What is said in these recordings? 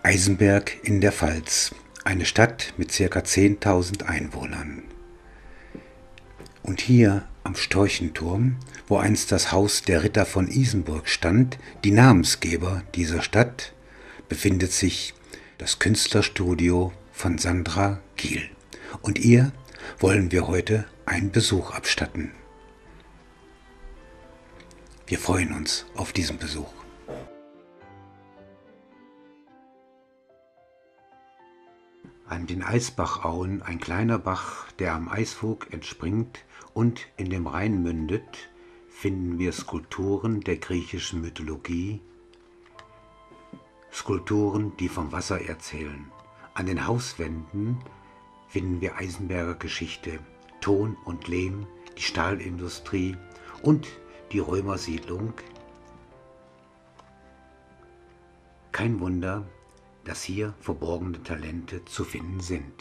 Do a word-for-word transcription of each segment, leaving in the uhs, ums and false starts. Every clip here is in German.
Eisenberg in der Pfalz, eine Stadt mit ca. zehntausend Einwohnern. Und hier am Storchenturm, wo einst das Haus der Ritter von Isenburg stand, die Namensgeber dieser Stadt, befindet sich das Künstlerstudio von Sandra Giel. Und ihr wollen wir heute einen Besuch abstatten. Wir freuen uns auf diesen Besuch. An den Eisbachauen, ein kleiner Bach, der am Eisvoog entspringt und in dem Rhein mündet, finden wir Skulpturen der griechischen Mythologie, Skulpturen, die vom Wasser erzählen. An den Hauswänden finden wir Eisenberger Geschichte, Ton und Lehm, die Stahlindustrie und die Römersiedlung. Kein Wunder, dass hier verborgene Talente zu finden sind.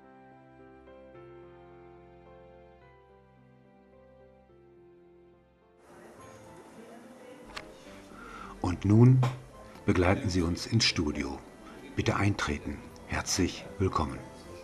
Und nun begleiten Sie uns ins Studio. Bitte eintreten. Herzlich willkommen.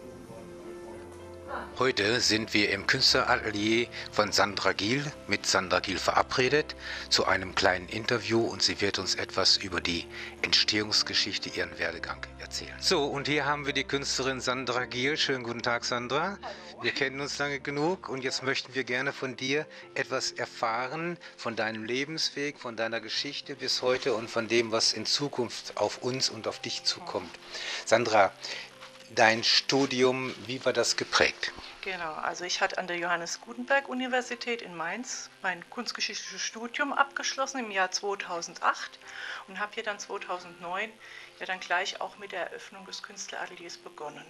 Heute sind wir im Künstleratelier von Sandra Giel, mit Sandra Giel verabredet, zu einem kleinen Interview, und sie wird uns etwas über die Entstehungsgeschichte, ihren Werdegang erzählen. So, und hier haben wir die Künstlerin Sandra Giel. Schönen guten Tag, Sandra. Wir kennen uns lange genug und jetzt möchten wir gerne von dir etwas erfahren, von deinem Lebensweg, von deiner Geschichte bis heute und von dem, was in Zukunft auf uns und auf dich zukommt. Sandra, dein Studium, wie war das geprägt? Genau, also ich hatte an der Johannes Gutenberg Universität in Mainz mein kunstgeschichtliches Studium abgeschlossen im Jahr zweitausendacht und habe hier dann zweitausendneun ja dann gleich auch mit der Eröffnung des Künstlerateliers begonnen.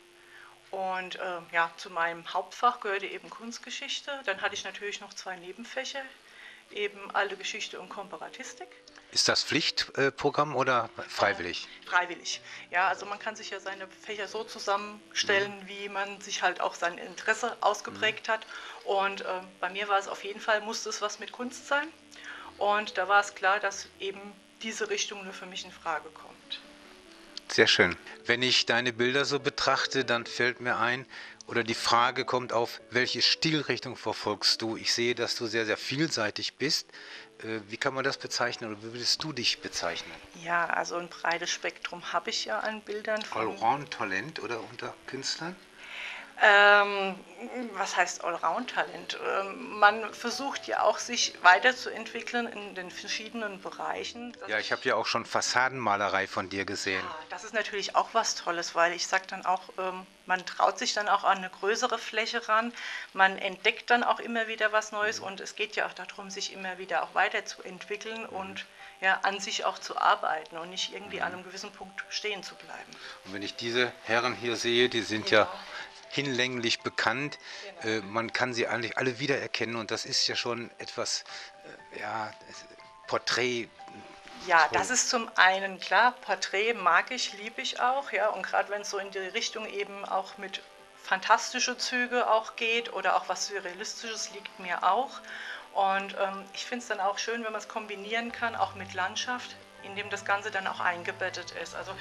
Und äh, ja, zu meinem Hauptfach gehörte eben Kunstgeschichte. Dann hatte ich natürlich noch zwei Nebenfächer, eben Alte Geschichte und Komparatistik. Ist das Pflichtprogramm oder freiwillig? Äh, freiwillig. Ja, also man kann sich ja seine Fächer so zusammenstellen, mhm. wie man sich halt auch sein Interesse ausgeprägt mhm. hat. Und äh, bei mir war es auf jeden Fall, musste es was mit Kunst sein. Und da war es klar, dass eben diese Richtung nur für mich in Frage kommt. Sehr schön. Wenn ich deine Bilder so betrachte, dann fällt mir ein, oder die Frage kommt auf, welche Stilrichtung verfolgst du? Ich sehe, dass du sehr, sehr vielseitig bist. Wie kann man das bezeichnen oder wie würdest du dich bezeichnen? Ja, also ein breites Spektrum habe ich ja an Bildern. Allround-Talent oder unter Künstlern? Ähm, was heißt Allround-Talent? Ähm, man versucht ja auch, sich weiterzuentwickeln in den verschiedenen Bereichen. Ja, ich habe ja auch schon Fassadenmalerei von dir gesehen. Ja, das ist natürlich auch was Tolles, weil ich sage dann auch, ähm, man traut sich dann auch an eine größere Fläche ran, man entdeckt dann auch immer wieder was Neues, und es geht ja auch darum, sich immer wieder auch weiterzuentwickeln und ja, an sich auch zu arbeiten und nicht irgendwie an einem gewissen Punkt stehen zu bleiben. Und wenn ich diese Herren hier sehe, die sind genau. ja hinlänglich bekannt. Genau. Äh, man kann sie eigentlich alle wiedererkennen, und das ist ja schon etwas, äh, ja, Porträt. Ja, das ist zum einen klar, Porträt mag ich, liebe ich auch, ja, und gerade wenn es so in die Richtung eben auch mit fantastische Züge auch geht oder auch was Surrealistisches, liegt mir auch. Und ähm, ich finde es dann auch schön, wenn man es kombinieren kann, auch mit Landschaft, in dem das Ganze dann auch eingebettet ist. Also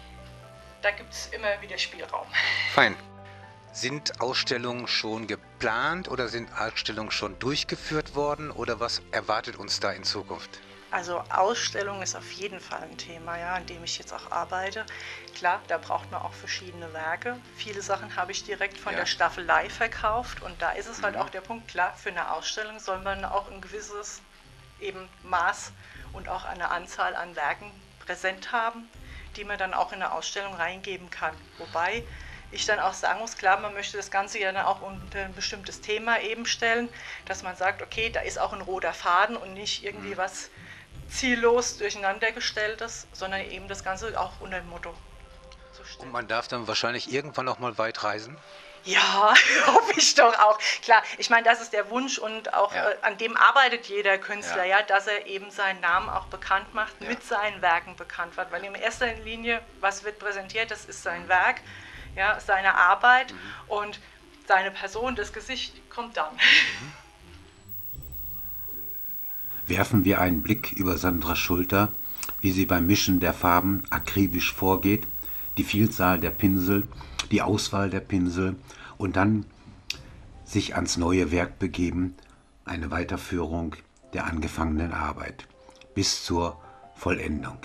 da gibt es immer wieder Spielraum. Fein. Sind Ausstellungen schon geplant oder sind Ausstellungen schon durchgeführt worden, oder was erwartet uns da in Zukunft? Also Ausstellung ist auf jeden Fall ein Thema, ja, an dem ich jetzt auch arbeite. Klar, da braucht man auch verschiedene Werke. Viele Sachen habe ich direkt von ja. der Staffelei verkauft, und da ist es mhm. halt auch der Punkt, klar, für eine Ausstellung soll man auch ein gewisses eben Maß und auch eine Anzahl an Werken präsent haben, die man dann auch in eine Ausstellung reingeben kann. Wobei ich dann auch sagen muss, klar, man möchte das Ganze ja dann auch unter ein bestimmtes Thema eben stellen, dass man sagt, okay, da ist auch ein roter Faden und nicht irgendwie mhm. was ziellos durcheinandergestelltes, sondern eben das Ganze auch unter dem Motto zu stellen. Und man darf dann wahrscheinlich irgendwann noch mal weit reisen? Ja, hoffe ich doch auch. Klar, ich meine, das ist der Wunsch, und auch ja. äh, an dem arbeitet jeder Künstler, ja. ja, dass er eben seinen Namen auch bekannt macht, ja. mit seinen Werken bekannt wird. Weil in erster Linie, was wird präsentiert, das ist sein Werk, ja, seine Arbeit, mhm. und seine Person, das Gesicht kommt dann. Mhm. Werfen wir einen Blick über Sandras Schulter, wie sie beim Mischen der Farben akribisch vorgeht, die Vielzahl der Pinsel, die Auswahl der Pinsel und dann sich ans neue Werk begeben, eine Weiterführung der angefangenen Arbeit bis zur Vollendung.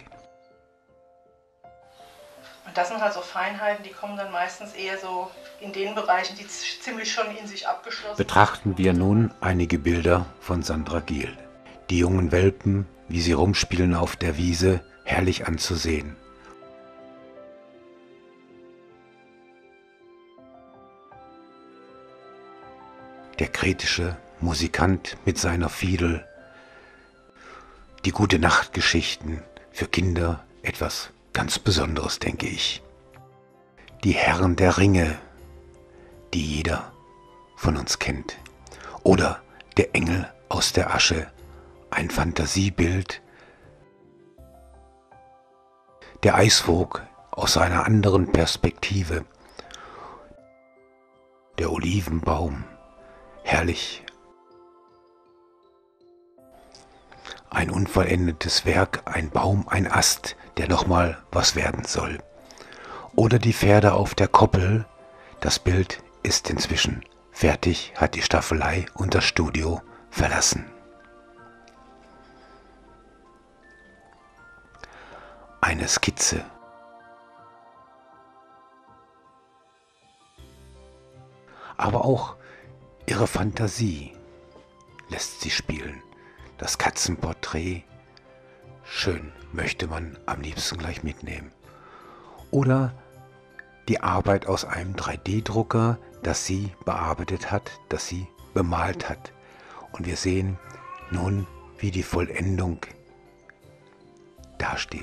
Und das sind halt so Feinheiten, die kommen dann meistens eher so in den Bereichen, die ziemlich schon in sich abgeschlossen sind. Betrachten wir nun einige Bilder von Sandra Giel. Die jungen Welpen, wie sie rumspielen auf der Wiese, herrlich anzusehen. Der kretische Musikant mit seiner Fiedel. Die Gute-Nacht-Geschichten, für Kinder etwas ganz Besonderes, denke ich. Die Herren der Ringe, die jeder von uns kennt. Oder der Engel aus der Asche, ein Fantasiebild. Der Eisvogel aus einer anderen Perspektive. Der Olivenbaum, herrlich. Ein unvollendetes Werk, ein Baum, ein Ast, der nochmal was werden soll. Oder die Pferde auf der Koppel. Das Bild ist inzwischen fertig, hat die Staffelei und das Studio verlassen. Eine Skizze. Aber auch ihre Fantasie lässt sie spielen. Das Katzenporträt, schön, möchte man am liebsten gleich mitnehmen. Oder die Arbeit aus einem drei D Drucker, das sie bearbeitet hat, das sie bemalt hat. Und wir sehen nun, wie die Vollendung dasteht.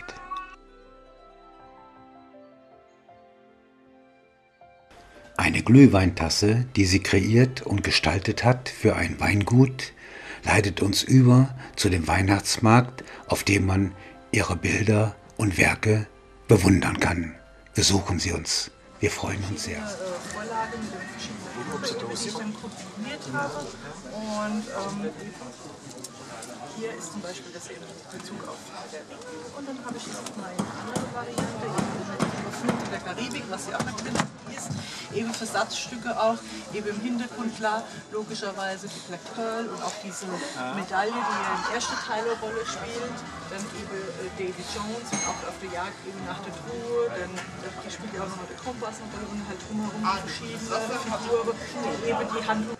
Eine Glühweintasse, die sie kreiert und gestaltet hat für ein Weingut, leitet uns über zu dem Weihnachtsmarkt, auf dem man ihre Bilder und Werke bewundern kann. Besuchen Sie uns. Wir freuen uns sehr. Vorlage mit den verschiedenen Farben, die ich dann kombiniert habe. Und ähm, hier ist zum Beispiel das eben in Bezug auf der Karibik. Und dann habe ich jetzt meine andere Variante, eben Flug der Karibik, was hier auch mit drin ist. Eben Versatzstücke auch, eben im Hintergrund klar, logischerweise die Black Pearl und auch diese Medaille, die ja im ersten Teil eine Rolle spielt. Dann eben äh, Davy Jones und auch auf der Jagd eben nach der Truhe. Dann äh, spielt ja auch nochmal der Kompass noch drin und halt drumherum verschiedene Figuren, die eben die Handlung.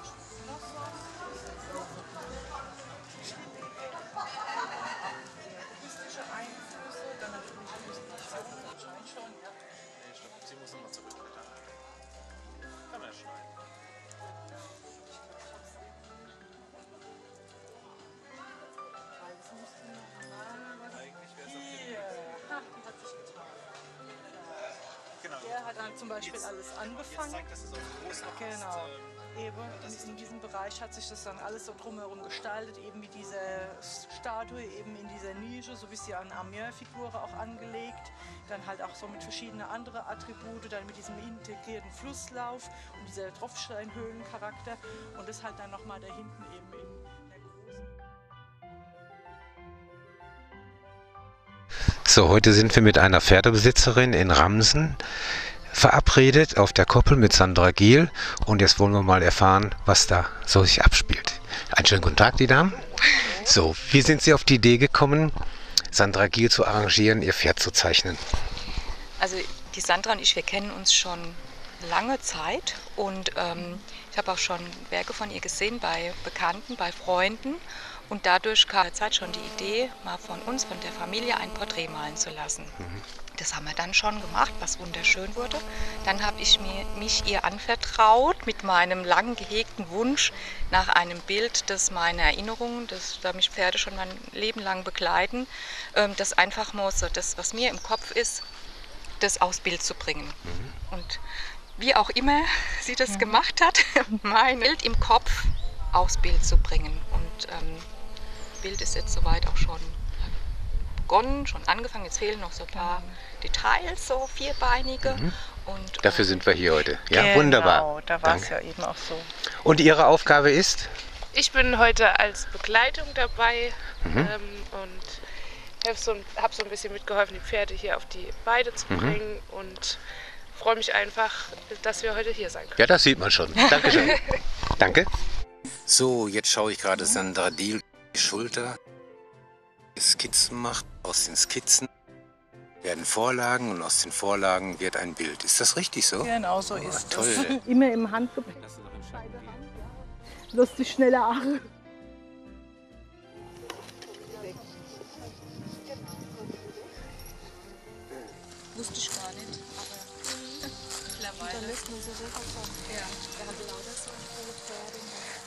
Der hat halt zum Beispiel alles angefangen. Genau. Eben in diesem Bereich hat sich das dann alles so drumherum gestaltet, eben mit dieser Statue, eben in dieser Nische, so wie sie an Amiens-Figur auch angelegt. Dann halt auch so mit verschiedenen anderen Attribute, dann mit diesem integrierten Flusslauf und dieser Tropfsteinhöhlencharakter. Und das halt dann nochmal da hinten eben in der großen. So, heute sind wir mit einer Pferdebesitzerin in Ramsen verabredet auf der Koppel mit Sandra Giel und jetzt wollen wir mal erfahren, was da so sich abspielt. Einen schönen guten Tag, die Damen. So, wie sind Sie auf die Idee gekommen, Sandra Giel zu arrangieren, ihr Pferd zu zeichnen? Also die Sandra und ich, wir kennen uns schon lange Zeit und ähm, ich habe auch schon Werke von ihr gesehen bei Bekannten, bei Freunden. Und dadurch kam Zeit schon die Idee, mal von uns, von der Familie, ein Porträt malen zu lassen. Mhm. Das haben wir dann schon gemacht, was wunderschön wurde. Dann habe ich mir, mich ihr anvertraut mit meinem lang gehegten Wunsch nach einem Bild, das meine Erinnerungen, das, da mich Pferde schon mein Leben lang begleiten, ähm, das einfach mal so, das, was mir im Kopf ist, das aufs Bild zu bringen. Mhm. Und wie auch immer sie das mhm. gemacht hat, mein Bild im Kopf aufs Bild zu bringen. Und ähm, Bild ist jetzt soweit auch schon begonnen, schon angefangen. Jetzt fehlen noch so ein paar Details, so vierbeinige. Mhm. Und, Dafür ähm, sind wir hier heute. Ja, genau, wunderbar. Da war es ja eben auch so. Und Ihre Aufgabe ist? Ich bin heute als Begleitung dabei Mhm. ähm, und habe so, hab so ein bisschen mitgeholfen, die Pferde hier auf die Weide zu bringen mhm. und freue mich einfach, dass wir heute hier sein können. Ja, das sieht man schon. Dankeschön. Danke. So, jetzt schaue ich gerade Sandra Diehl die Schulter. Skizzen macht. Aus den Skizzen werden Vorlagen und aus den Vorlagen wird ein Bild. Ist das richtig so? Genau, so oh, ist toll. es. Immer im Handgepäck. Lustig, schnelle Aare. Wusste ich gar nicht, aber mittlerweile. Dann lässt man so sehr verkaufen. Ja, wir haben lauter so tolle Pferde.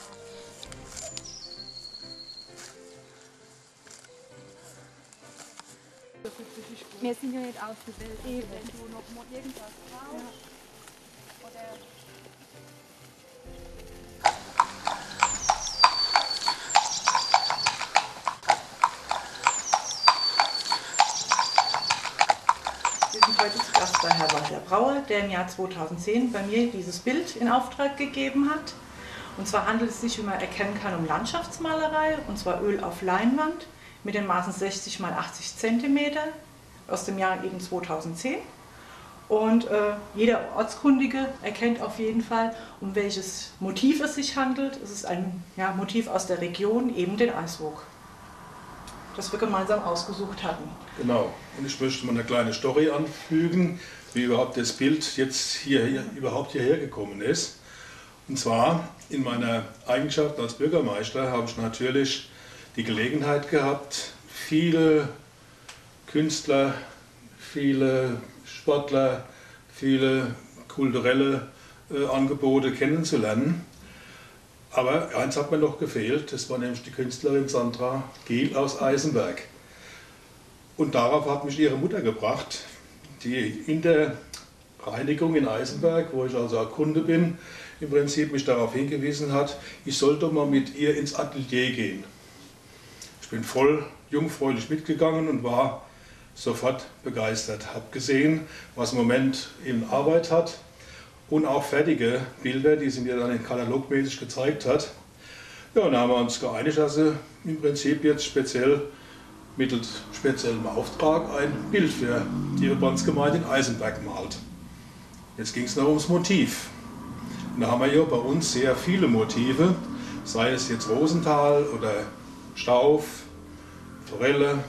Wir sind ja nicht ausgebildet. Wenn du noch mal irgendwas brauchst. Ja. Oder Wir sind heute zu Gast bei Herrn Walter Brauer, der im Jahr zweitausendzehn bei mir dieses Bild in Auftrag gegeben hat. Und zwar handelt es sich, wie man erkennen kann, um Landschaftsmalerei, und zwar Öl auf Leinwand mit den Maßen sechzig mal achtzig Zentimeter aus dem Jahr eben zweitausendzehn. Und äh, jeder Ortskundige erkennt auf jeden Fall, um welches Motiv es sich handelt. Es ist ein ja, Motiv aus der Region, eben den Eiswoog, das wir gemeinsam ausgesucht hatten. Genau, und ich möchte mal eine kleine Story anfügen, wie überhaupt das Bild jetzt hier, hier überhaupt hierher gekommen ist. Und zwar in meiner Eigenschaft als Bürgermeister habe ich natürlich die Gelegenheit gehabt, viele Künstler, viele Sportler, viele kulturelle äh, Angebote kennenzulernen. Aber eins hat mir noch gefehlt, das war nämlich die Künstlerin Sandra Diehl aus Eisenberg. Und darauf hat mich ihre Mutter gebracht, die in der Reinigung in Eisenberg, wo ich also Kunde bin, im Prinzip mich darauf hingewiesen hat, ich sollte mal mit ihr ins Atelier gehen. Ich bin voll jungfräulich mitgegangen und war sofort begeistert. Habe gesehen, was im Moment in Arbeit hat und auch fertige Bilder, die sie mir dann in katalogmäßig gezeigt hat. Ja, und da haben wir uns geeinigt, dass sie im Prinzip jetzt speziell mittels speziellem Auftrag ein Bild für die Verbandsgemeinde in Eisenberg malt. Jetzt ging es noch ums Motiv. Und da haben wir ja bei uns sehr viele Motive, sei es jetzt Rosenthal oder Stauf, Forelle,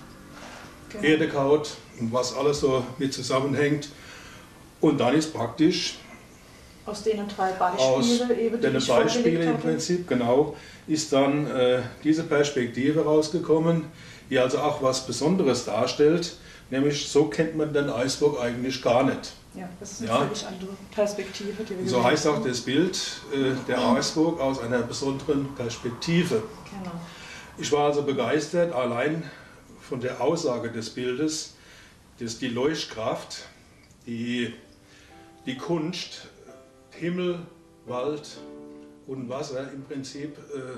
genau. Erdekraut und was alles so mit zusammenhängt. Und dann ist praktisch aus denen drei Beispiele, aus eben, die den ich Beispiele im Prinzip, genau, ist dann äh, diese Perspektive rausgekommen, die also auch was Besonderes darstellt, nämlich so kennt man den Eiswoog eigentlich gar nicht. Ja, das ist eine ja. völlig andere Perspektive. Die wir so heißt auch das Bild, äh, der Eiswoog aus einer besonderen Perspektive. Genau. Ich war also begeistert, allein von der Aussage des Bildes, dass die Leuchtkraft, die, die Kunst, Himmel, Wald und Wasser im Prinzip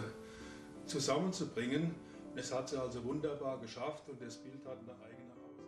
äh, zusammenzubringen. Es hat sie also wunderbar geschafft und das Bild hat eine eigene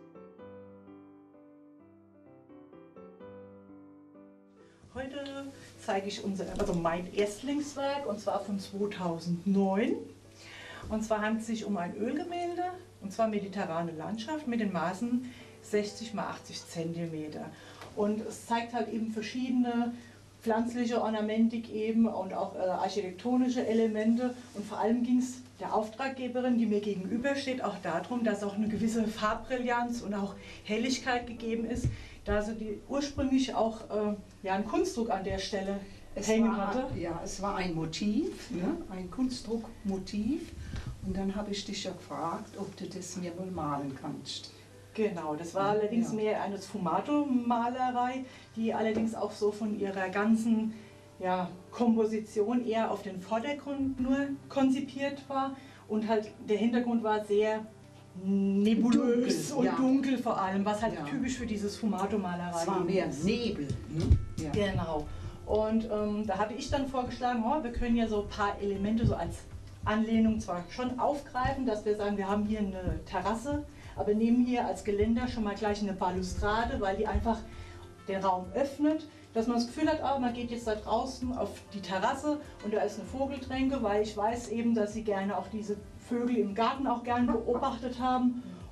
Aussage. Heute zeige ich unser, also mein Erstlingswerk, und zwar von zweitausendneun. Und zwar handelt es sich um ein Ölgemälde, und zwar mediterrane Landschaft mit den Maßen sechzig mal achtzig Zentimeter. Und es zeigt halt eben verschiedene pflanzliche Ornamentik eben und auch äh, architektonische Elemente. Und vor allem ging es der Auftraggeberin, die mir gegenübersteht, auch darum, dass auch eine gewisse Farbbrillanz und auch Helligkeit gegeben ist, da sie die ursprünglich auch äh, ja, einen Kunstdruck an der Stelle es hängen war, hatte. Ja, es war ein Motiv, ne? Ein Kunstdruckmotiv. Und dann habe ich dich ja gefragt, ob du das mir mal malen kannst. Genau, das war allerdings ja. mehr eine Sfumato-Malerei, die allerdings auch so von ihrer ganzen ja, Komposition eher auf den Vordergrund nur konzipiert war. Und halt der Hintergrund war sehr nebulös dunkel, und ja. dunkel vor allem, was halt ja. typisch für diese Sfumato-Malerei ist. Es war mehr Nebel. Ne? Ja. Genau. Und ähm, da habe ich dann vorgeschlagen, oh, wir können ja so ein paar Elemente so als Anlehnung zwar schon aufgreifen, dass wir sagen, wir haben hier eine Terrasse, aber nehmen hier als Geländer schon mal gleich eine Balustrade, weil die einfach den Raum öffnet, dass man das Gefühl hat, oh, man geht jetzt da draußen auf die Terrasse und da ist eine Vogeltränke, weil ich weiß eben, dass sie gerne auch diese Vögel im Garten auch gerne beobachtet haben.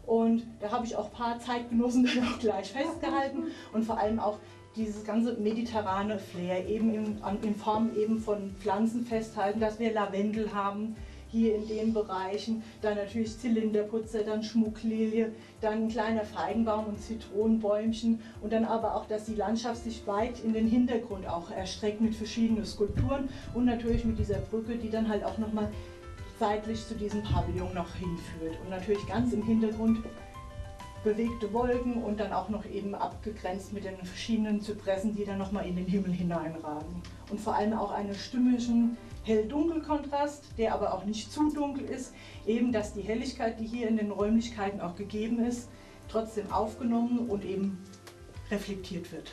Und da habe ich auch ein paar Zeitgenossen dann auch gleich festgehalten und vor allem auch dieses ganze mediterrane Flair eben in, in Form eben von Pflanzen festhalten, dass wir Lavendel haben hier in den Bereichen, dann natürlich Zylinderputzer, dann Schmucklilie, dann ein kleiner Feigenbaum und Zitronenbäumchen und dann aber auch, dass die Landschaft sich weit in den Hintergrund auch erstreckt mit verschiedenen Skulpturen und natürlich mit dieser Brücke, die dann halt auch nochmal seitlich zu diesem Pavillon noch hinführt und natürlich ganz im Hintergrund bewegte Wolken und dann auch noch eben abgegrenzt mit den verschiedenen Zypressen, die dann nochmal in den Himmel hineinragen. Und vor allem auch einen stimmigen Hell-Dunkel-Kontrast, der aber auch nicht zu dunkel ist, eben dass die Helligkeit, die hier in den Räumlichkeiten auch gegeben ist, trotzdem aufgenommen und eben reflektiert wird.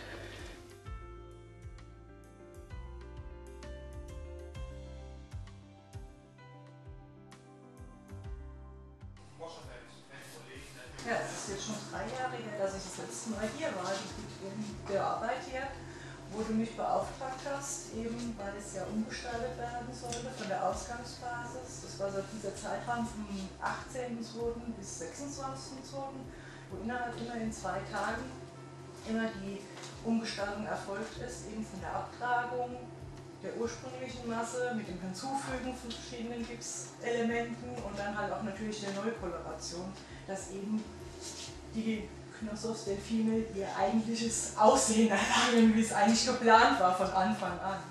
Ja, es ist jetzt schon drei Jahre her, dass ich das letzte Mal hier war, in der Arbeit hier, wo du mich beauftragt hast, eben weil es ja umgestaltet werden sollte von der Ausgangsbasis. Das war so dieser Zeitraum vom achtzehnten zweiten bis sechsundzwanzigsten zweiten, wo innerhalb immer in zwei Tagen immer die Umgestaltung erfolgt ist, eben von der Abtragung der ursprünglichen Masse mit dem Hinzufügen von verschiedenen Gipselementen und dann halt auch natürlich der Neukoloration, dass eben die Knossos Delfine ihr eigentliches Aussehen erlangen, wie es eigentlich geplant war von Anfang an.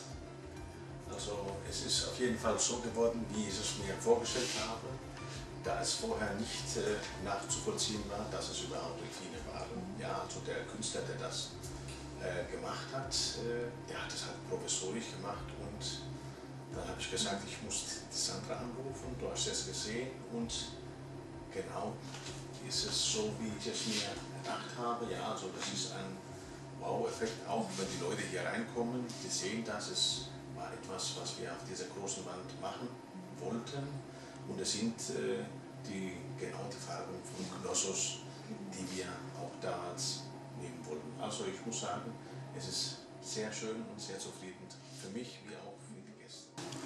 Also es ist auf jeden Fall so geworden, wie ich es mir vorgestellt habe, da es vorher nicht äh, nachzuvollziehen war, dass es überhaupt Delfine waren. Ja, also der Künstler, der das äh, gemacht hat, äh, der hat es halt provisorisch gemacht und dann habe ich gesagt, ich muss die Sandra anrufen, du hast es gesehen und genau ist es so, wie ich es mir gedacht habe. Ja, also das ist ein Wow-Effekt, auch wenn die Leute hier reinkommen, die sehen das, es war etwas, was wir auf dieser großen Wand machen wollten und es sind äh, die, genau die Farben von Knossos, die wir auch damals nehmen wollten. Also ich muss sagen, es ist sehr schön und sehr zufriedend für mich wie auch für die Gäste.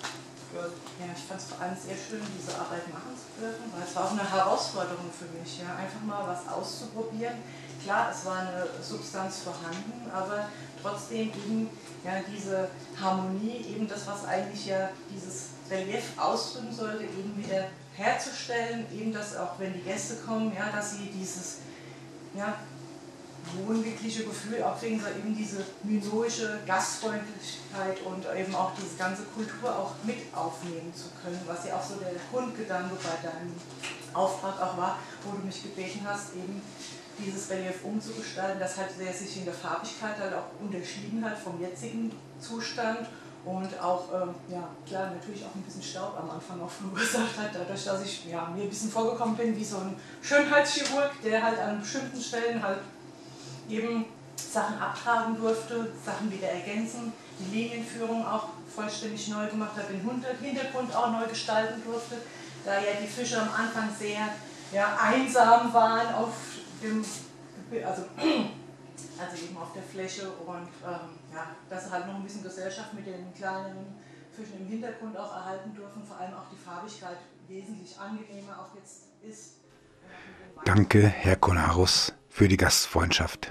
Ja, ich fand es vor allem sehr schön, diese Arbeit machen zu dürfen, weil es war auch eine Herausforderung für mich, ja, einfach mal was auszuprobieren. Klar, es war eine Substanz vorhanden, aber trotzdem eben ja, diese Harmonie, eben das, was eigentlich ja dieses Relief ausdrücken sollte, eben wieder herzustellen, eben dass auch wenn die Gäste kommen, ja, dass sie dieses ja, wohnwirkliche Gefühl auch kriegen, so eben diese minoische Gastfreundlichkeit und eben auch diese ganze Kultur auch mit aufnehmen zu können, was ja auch so der Grundgedanke bei deinem Auftrag auch war, wo du mich gebeten hast, eben dieses Relief umzugestalten, das halt sehr sich in der Farbigkeit halt auch unterschieden hat vom jetzigen Zustand und auch, ähm, ja klar, natürlich auch ein bisschen Staub am Anfang auch verursacht hat, dadurch, dass ich ja, mir ein bisschen vorgekommen bin wie so ein Schönheitschirurg, der halt an bestimmten Stellen halt eben Sachen abtragen durfte, Sachen wieder ergänzen, die Linienführung auch vollständig neu gemacht hat, den Hintergrund auch neu gestalten durfte, da ja die Fische am Anfang sehr ja, einsam waren auf dem, also, also eben auf der Fläche und ähm, ja, dass sie halt noch ein bisschen Gesellschaft mit den kleinen Fischen im Hintergrund auch erhalten dürfen, vor allem auch die Farbigkeit wesentlich angenehmer auch jetzt ist. Danke, Herr Konarus, für die Gastfreundschaft.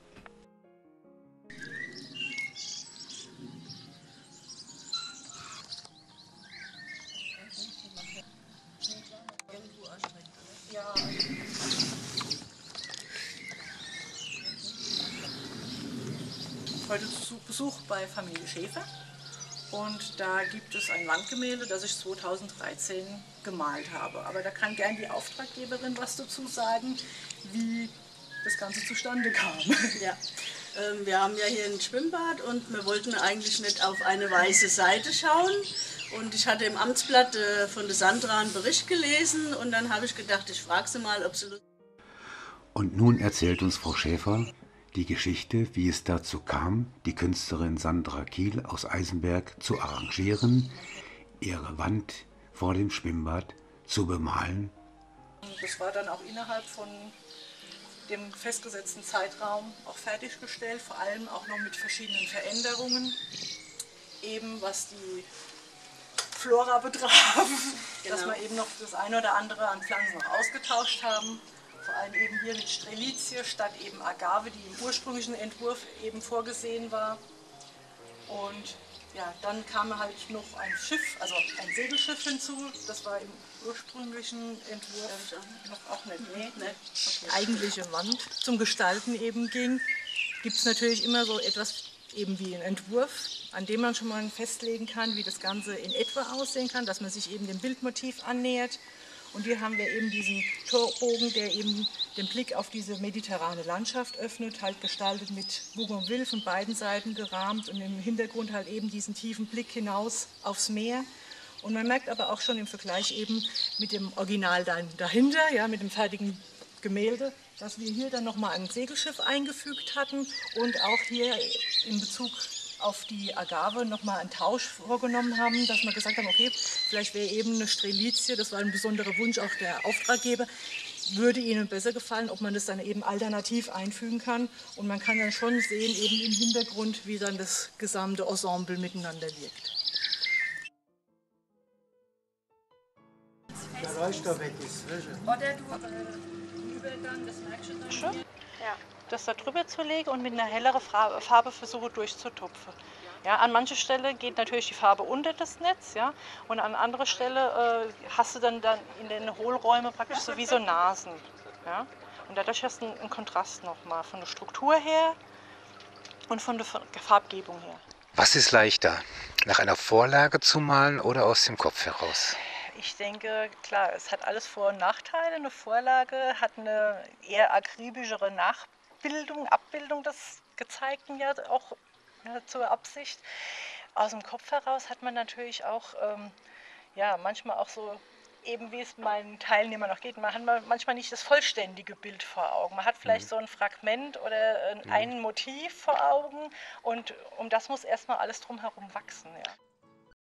Heute zu Besuch bei Familie Schäfer und da gibt es ein Wandgemälde, das ich zweitausenddreizehn gemalt habe. Aber da kann gern die Auftraggeberin was dazu sagen, wie das Ganze zustande kam. Ja, ähm, wir haben ja hier ein Schwimmbad und wir wollten eigentlich nicht auf eine weiße Seite schauen. Und ich hatte im Amtsblatt äh, von der Sandra einen Bericht gelesen und dann habe ich gedacht, ich frage sie mal, ob sie Lust. Und nun erzählt uns Frau Schäfer die Geschichte, wie es dazu kam, die Künstlerin Sandra Kiel aus Eisenberg zu arrangieren, ihre Wand vor dem Schwimmbad zu bemalen. Das war dann auch innerhalb von dem festgesetzten Zeitraum auch fertiggestellt, vor allem auch noch mit verschiedenen Veränderungen, eben was die Flora betraf, Genau. dass wir eben noch das eine oder andere an Pflanzen noch ausgetauscht haben. Vor allem eben hier mit Strelizie statt eben Agave, die im ursprünglichen Entwurf eben vorgesehen war. Und ja, dann kam halt noch ein Schiff, also ein Segelschiff hinzu. Das war im ursprünglichen Entwurf noch auch nicht. Nee, nee. Okay. Eigentliche Wand zum Gestalten eben ging. Gibt es natürlich immer so etwas eben wie einen Entwurf, an dem man schon mal festlegen kann, wie das Ganze in etwa aussehen kann, dass man sich eben dem Bildmotiv annähert. Und hier haben wir eben diesen Torbogen, der eben den Blick auf diese mediterrane Landschaft öffnet, halt gestaltet mit Bougainville von beiden Seiten gerahmt und im Hintergrund halt eben diesen tiefen Blick hinaus aufs Meer. Und man merkt aber auch schon im Vergleich eben mit dem Original dahinter, ja, mit dem fertigen Gemälde, dass wir hier dann nochmal ein Segelschiff eingefügt hatten und auch hier in Bezug auf die Agave nochmal einen Tausch vorgenommen haben, dass wir gesagt haben, okay, vielleicht wäre eben eine Strelizie, das war ein besonderer Wunsch auch der Auftraggeber, würde Ihnen besser gefallen, ob man das dann eben alternativ einfügen kann. Und man kann dann schon sehen, eben im Hintergrund, wie dann das gesamte Ensemble miteinander wirkt. Der Leuchter weg ist. Oder du äh, Übergang, das merkst du dann schon. Ja. Das da drüber zu legen und mit einer helleren Farbe versuche durchzutupfen. Ja, an mancher Stelle geht natürlich die Farbe unter das Netz, ja, und an anderer Stelle äh, hast du dann, dann in den Hohlräumen praktisch so wie so Nasen. Ja. Und dadurch hast du einen, einen Kontrast nochmal von der Struktur her und von der Farbgebung her. Was ist leichter, nach einer Vorlage zu malen oder aus dem Kopf heraus? Ich denke, klar, es hat alles Vor- und Nachteile. Eine Vorlage hat eine eher akribischere Nachbildung, Abbildung des Gezeigten ja auch ja, zur Absicht. Aus dem Kopf heraus hat man natürlich auch, ähm, ja, manchmal auch so, eben wie es meinen Teilnehmern noch geht, man hat manchmal nicht das vollständige Bild vor Augen. Man hat vielleicht so ein Fragment oder ein Motiv vor Augen und um das muss erstmal alles drumherum wachsen. Ja.